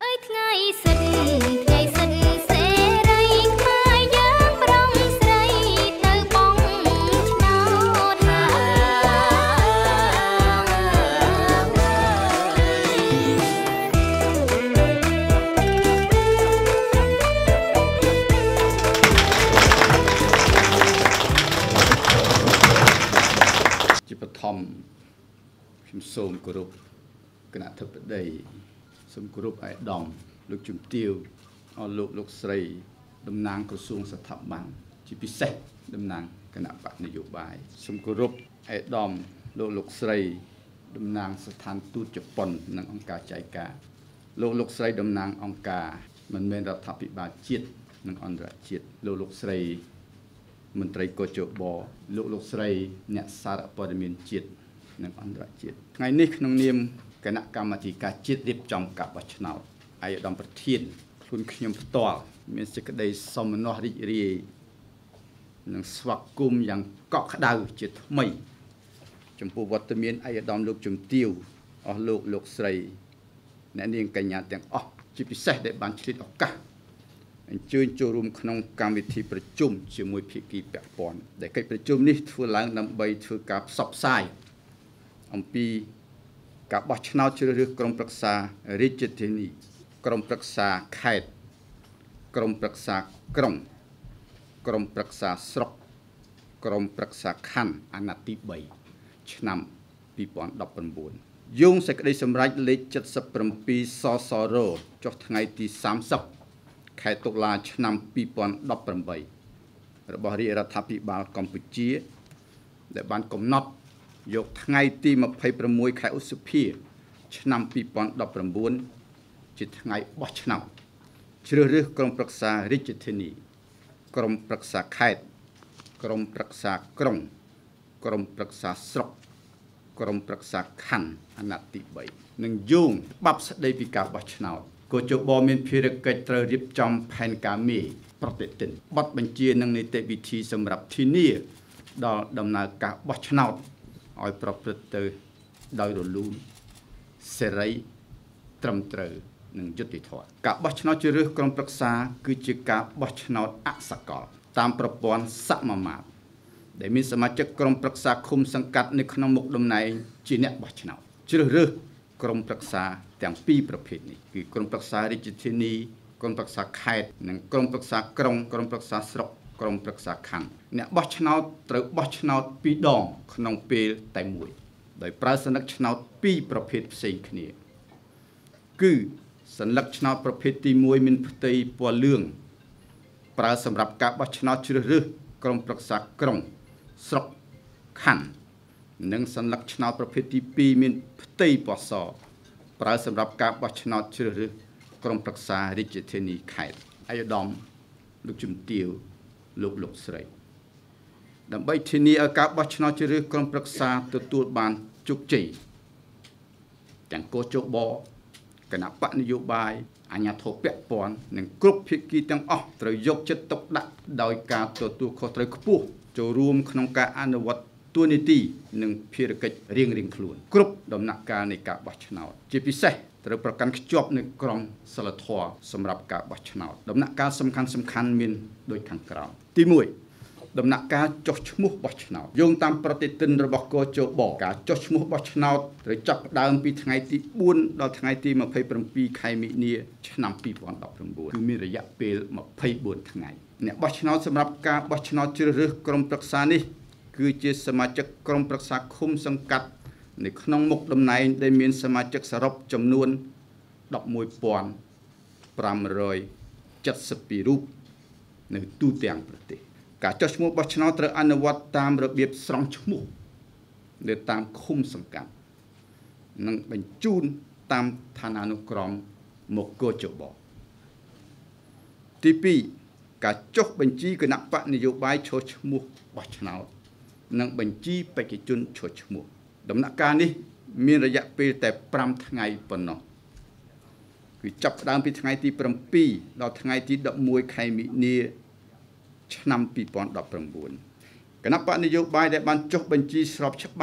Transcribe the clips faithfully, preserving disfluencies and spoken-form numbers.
សូមគោរពគណៈធិបតីសូមគោរពអាយដាមលោកជំទាវអស់លោកលោកស្រីតំណាងក្រសួងស្ថាប័នជាពិសេសតំណាងគណៈបកនយោបាយសូមគោរពអាយដាមលោកលោកស្រីតំណាងស្ថានទូតជប៉ុននិងអង្គការចៃការលោកលោកស្រីតំណាងអង្គការមិនមែនរដ្ឋាភិបាលជាតិនិងអន្តរជាតិលោកលោកស្រីមន្ត្រីកោជបលោកលោកស្រីអ្នកសារព័ត៌មានជាតិនិងអន្តរជាតិថ្ងៃនេះក្នុងនាមគណៈកម្មាធិការជាតិរៀបចំការបោះឆ្នោតអាយដាមប្រធានខ្លួនខ្ញុំផ្ទាល់មានសេចក្តីសោមនស្សរីករាយនិងស្វាគមន៍យ៉ាងកក់ក្ដៅជាថ្មីចំពោះវត្តមានអាយដាមលោកជំទាវអស់លោកលោកស្រីអ្នកនាងកញ្ញាទាំងអស់ជាពិសេសដែលបានឆ្លៀតឱកាសអញ្ជើញចូលរួមក្នុងកម្មវិធីប្រជុំជាមួយភាគីពាក់ព័ន្ធដែលកិច្ចប្រជុំនេះធ្វើឡើងដើម្បីធ្វើការផ្សព្វផ្សាយអំពីការបោះឆ្នោតជ្រើសរើសក្រុមប្រឹក្សារាជធានីក្រុមប្រឹក្សាខេត្តក្រុមប្រឹក្សាក្រុងក្រុមប្រឹក្សាស្រុកក្រុមប្រឹក្សាខណ្ឌអាណត្តិទីបីឆ្នាំពីរពាន់ដប់ប្រាំបួនយោងសេចក្តីសម្រេចលេខเจ็ดสิบเจ็ดសសរចុះថ្ងៃទីសាមសិបខែតុលាឆ្នាំពីរពាន់ដប់ប្រាំបីរបស់រាជរដ្ឋាភិបាលកម្ពុជាដែលបានកំណត់យកថ្ងៃទីម្ភៃប្រាំមួយខែឧសភាឆ្នាំពីរពាន់ដប់ប្រាំបួនជាថ្ងៃបោះឆ្នោតជ្រើសរើសក្រុមប្រឹក្សារាជធានីក្រុមប្រឹក្សាខេត្តក្រុមប្រឹក្សាក្រុងក្រុមប្រឹក្សាស្រុកក្រុមប្រឹក្សាខណ្ឌអាណត្តិទីបីនិងយោងច្បាប់ស្តីពីការបោះឆ្នោតកោជបមានភារកិច្ចត្រូវរៀបចំផែនការមេប្រតិទិនប័ណ្ណបញ្ជានិងនីតិវិធីសម្រាប់ធានាដល់ដំណើរការបោះឆ្នោតឲ្យប្រព្រឹត្តទៅដោយរលូនសេរីត្រឹមត្រូវនិងយុត្តិធម៌ការបោះឆ្នោតជ្រើសរើសក្រុមប្រឹក្សាគឺជាការបោះឆ្នោតអសកលតាមប្រព័ន្ធសមាមាត្រដែលមានសមាជិកក្រុមប្រឹក្សាឃុំសង្កាត់នៅក្នុងមុខតំណែងជាអ្នកបោះឆ្នោតជ្រើសរើសក្រុមប្រឹក្សាទាំងពីរប្រភេទនេះគឺក្រុមប្រឹក្សារាជធានីក្រុមប្រឹក្សាខេត្តនិងក្រុមប្រឹក្សាក្រុងក្រុមប្រឹក្សាស្រុកក្រុមប្រឹក្សាខណ្ឌអ្នកបោះឆ្នោតត្រូវបោះឆ្នោតពីរដងក្នុងពេលតែមួយដោយប្រើសញ្ញាឆ្នោតពីរប្រភេទផ្សេងគ្នាគឺសញ្ញាឆ្នោតប្រភេទទីមួយមានផ្ទៃពណ៌លឿងប្រើសម្រាប់ការបោះឆ្នោតជ្រើសរើសក្រុមប្រឹក្សាក្រុងស្រុកខណ្ឌនិងសញ្ញាឆ្នោតប្រភេទទីពីរមានផ្ទៃពណ៌សប្រើសម្រាប់ការបោះឆ្នោតជ្រើសរើសក្រុមប្រឹក្សារាជធានីខេត្តអាយដាមលោកជំទាវលោកលោកស្រីដើម្បីធានាឲ្យការបោះឆ្នោតជ្រើសរើសក្រុមប្រឹក្សាទទួលបានជោគជ័យទាំងកោជបគណៈបកនយោបាយអាជ្ញាធរពាក់ព័ន្ធនិងគ្រប់ភាគីទាំងអស់ត្រូវយកចិត្តទុកដាក់ដោយការទទួលខុសត្រូវខ្ពស់ចូលរួមក្នុងការអនុវត្តតួនាទីនិងភារកិច្ចរៀងៗខ្លួនគ្រប់ដំណាក់កាលនៃការបោះឆ្នោតជាពិសេសត្រូវប្រកាន់ខ្ជាប់នូវក្រមសីលធម៌សម្រាប់ការបោះឆ្នោតដំណាក់កាលសំខាន់សំខាន់មានដូចខាងក្រោមទីមួយដំណាក់កាលចុះឈ្មោះបោះឆ្នោតយោងតាមប្រតិទិនរបស់កោជបការចុះឈ្មោះបោះឆ្នោតត្រូវចាប់ផ្ដើមពីថ្ងៃទីបួនដល់ថ្ងៃទីម្ភៃប្រាំពីរខែមិនិនាឆ្នាំពីរពាន់ដប់ប្រាំបួនគឺមានរយៈពេលម្ភៃបួនថ្ងៃអ្នកបោះឆ្នោតសម្រាប់ការបោះឆ្នោតជ្រើសរើសក្រុមប្រឹក្សានេះគឺជាសមាជិកក្រុមប្រឹក្សាឃុំសង្កាត់នៅក្នុងមុខតំណែងដែលមានសមាជិកសរុបចំនួនដប់មួយពាន់ប្រាំរយចិតសិបពីររូបនៅទូទាំងប្រទេសការចុះឈ្មោះបោះឆ្នោតត្រូវអនុវត្តតាមរបៀបស្រង់ឈ្មោះនៅតាមឃុំសង្កាត់និងបញ្ជូនតាមឋានានុក្រមមកកោជបទីពីរការចុះបញ្ជីគណៈបកនយោបាយឈរឈ្មោះបោះឆ្នោតនិងបញ្ជីបេក្ខជនឈរឈ្មោះដំណាក់កាលនេះមានរយៈពេលតែប្រាំថ្ងៃប៉ុណ្ណោះគឺចាប់ផ្ដើមពីថ្ងៃទីប្រាំពីរដល់ថ្ងៃទីដប់មួយខែមិនិនាឆ្នាំពីរពាន់ដប់ប្រាំបួនគណៈបកនយោបាយដែលបានចុះបញ្ជីស្របច្បាប់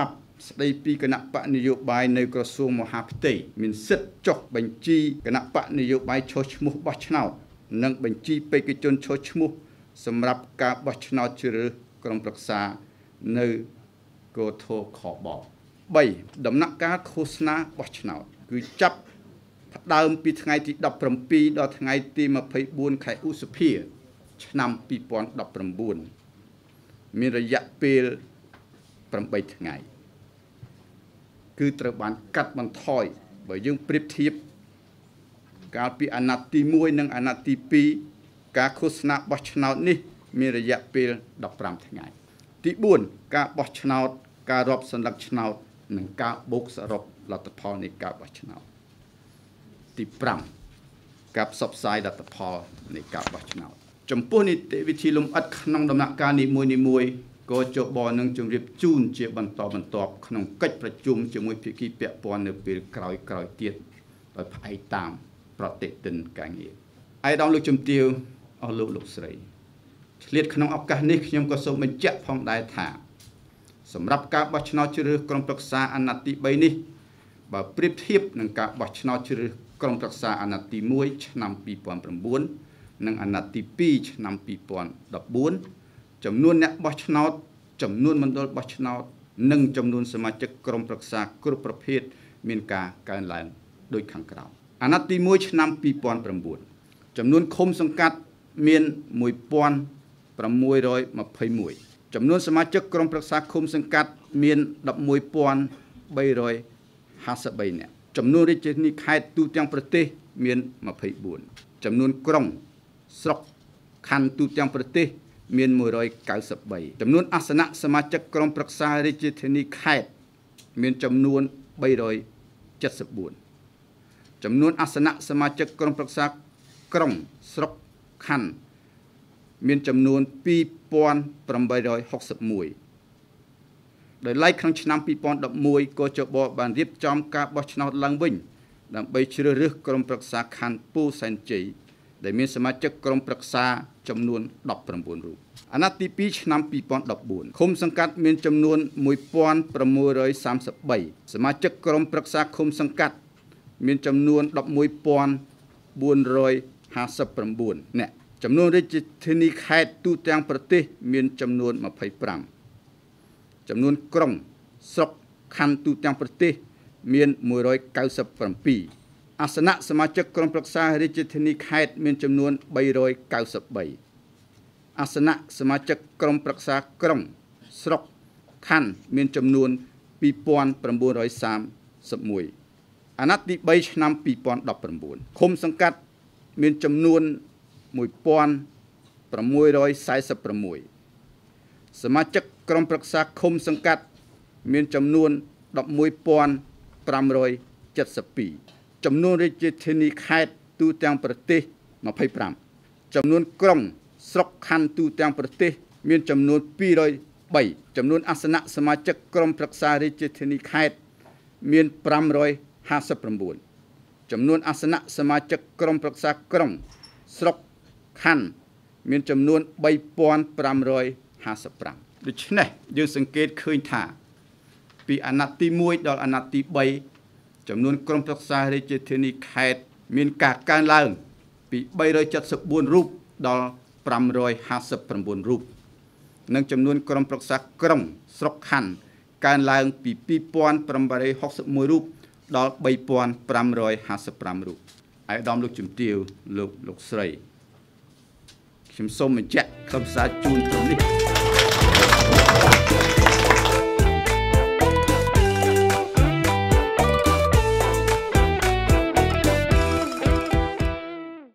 ស្ដីពីគណៈបកនយោបាយនៅក្រសួងមហាផ្ទៃមានសិទ្ធិចុះបញ្ជីគណៈបកនយោបាយឈរឈ្មោះបោះឆ្នោតនិងបញ្ជីបេក្ខជនឈរឈ្មោះសម្រាប់ការបោះឆ្នោតជ្រើសរើសក្រុមប្រឹក្សានៅកោធខប3ដំណាក់កាលឃោសនាបោះឆ្នោតគឺចាប់ផ្ដើមពីថ្ងៃទីដប់ប្រាំពីរដល់ថ្ងៃទីម្ភៃបួនខែឧសភាឆ្នាំពីរពាន់ដប់ប្រាំបួនមានរយៈពេលប្រាំបីថ្ងៃគឺត្រូវបានកាត់បន្ថយបើយើងប្រៀបធៀបកាលពីអាណត្តិទីមួយនិងអាណត្តិទីពីរការឃោសនាបោះឆ្នោតនេះមានរយៈពេលដប់ប្រាំថ្ងៃទីបួនការបោះឆ្នោតការរាប់សន្លឹកឆ្នោតនិងការបូកសរុបលទ្ធផលនៃការបោះឆ្នោតទីប្រាំការផ្សព្វផ្សាយលទ្ធផលនៃការបោះឆ្នោតចំពោះនីតិវិធីលម្អិតក្នុងដំណាក់កាលនីមួយៗក៏ចបនឹងជម្រាបជូនជាបន្តបន្ទាប់ក្នុងកិច្ចប្រជុំជាមួយភាគីពាក់ព័ន្ធនៅពេលក្រោយៗទៀតដោយផ្អែកតាមប្រតិទិនការងារឯកឧត្តមលោកជំទាវអស់លោកលោកស្រីឆ្លៀតក្នុងឱកាសនេះខ្ញុំក៏សូមបញ្ជាក់ផងដែរថាសម្រាប់ការបោះឆ្នោតជ្រើសរើសក្រុមប្រឹក្សាអាណត្តិទីបីនេះបើប្រៀបធៀបនឹងការបោះឆ្នោតជ្រើសរើសក្រុមប្រឹក្សាអាណត្តិទីមួយឆ្នាំពីរពាន់ប្រាំបួននិងអាណត្តិទីពីរឆ្នាំពីរពាន់ដប់បួនចំនួនអ្នកបោះឆ្នោតចំនួនមណ្ឌលបោះឆ្នោតនិងចំនួនសមាជិកក្រុមប្រឹក្សាគ្រប់ប្រភេទមានការកើនឡើងដូចខាងក្រោមអាណត្តិទីមួយឆ្នាំពីរពាន់ប្រាំបួនចំនួនឃុំសង្កាត់មានមួយពាន់ប្រាំមួយរយម្ភៃមួយចំនួនសមាជិកក្រុមប្រឹក្សាឃុំសង្កាត់មានដប់មួយពាន់បីរយហាសិបបីនាក់ចំនួនរាជធានីខេត្តទូទាំងប្រទេសមានម្ភៃបួនចំនួនក្រុងស្រុកខណ្ឌទូទាំងប្រទេសមានមួយរយកៅសិបបីចំនួនអាសនៈសមាជិកក្រុមប្រឹក្សារាជធានីខេត្តមានចំនួនបីរយចិតសិបបួនចំនួនអាសនៈសមាជិកក្រុមប្រឹក្សាក្រុងស្រុកខណ្ឌមានចំនួនពីរពាន់ប្រាំបីរយហុកសិបមួយដោយឡែកក្នុងឆ្នាំពីរពាន់ដប់មួយក៏ចបបានរៀបចំការបោះឆ្នោតឡើងវិញដើម្បីជ្រើសរើសក្រុមប្រឹក្សាខណ្ឌពោធិ៍សែនជ័យដែលមានសមាជិកក្រុមប្រឹក្សាចំនួនដប់ប្រាំបួនរូបអាណត្តិទីពីរឆ្នាំពីរពាន់ដប់បួនឃុំសង្កាត់មានចំនួនមួយពាន់ប្រាំមួយរយសាមសិបបីសមាជិកក្រុមប្រឹក្សាឃុំសង្កាត់មានចំនួនដប់មួយពាន់បួនរយហាសិបប្រាំបួននាក់ចំនួនរាជធានីខេត្តទូទាំងប្រទេសមានចំនួនម្ភៃប្រាំចំនួនក្រុងស្រុកខណ្ឌទូទាំងប្រទេសមានមួយរយកៅសិបប្រាំពីរអាសនៈសមាជិកក្រុមប្រឹក្សារាជធានីខេត្តមានចំនួនបីរយកៅសិបបីអាសនៈសមាជិកក្រុមប្រឹក្សាក្រុងស្រុកខណ្ឌមានចំនួនពីរពាន់ប្រាំបួនរយសាមសិបមួយអាណត្តិទីបីឆ្នាំពីរពាន់ដប់ប្រាំបួនឃុំសង្កាត់មានចំនួនមួយពាន់ប្រាំមួយរយសែសិបប្រាំមួយសមាជិកក្រុមប្រឹក្សាឃុំសង្កាត់មានចំនួនដប់មួយពាន់ប្រាំរយចិតសិបពីរចំនួនរាជធានីខេត្តទូទាំងប្រទេសម្ភៃប្រាំចំនួនក្រុងស្រុកខណ្ឌទូទាំងប្រទេសមានចំនួនពីររយបីចំនួនអាសនៈសមាជិកក្រុមប្រឹក្សារាជធានីខេត្តមានប្រាំរយហាសិបប្រាំបួនចំនួនអាសនៈសមាជិកក្រុមប្រឹក្សាក្រុងស្រុកខណ្ឌមានចំនួនបីពាន់ប្រាំរយហាសិបប្រាំដូច្នេះយើងសង្កេតឃើញថាពីអាណត្តិទីមួយដល់អាណត្តិទីបីចំនួនក្រុមប្រឹក្សារាជធានីខេត្តមានការកើនឡើងពីបីរយចិតសិបបួនរូបដល់ប្រាំរយហាសិបប្រាំបួនរូបនិងចំនួនក្រុមប្រឹក្សាក្រុងស្រុកខណ្ឌកើនឡើងពីពីរពាន់ប្រាំបីរយហុកសិបមួយរូបដល់បីពាន់ប្រាំរយហាសិបប្រាំរូបឯកឧត្តមលោកជំទាវលោកលោកស្រីខ្ញុំសូមបញ្ជាក់ខ្លឹមសារជូនត្រឹមនេះ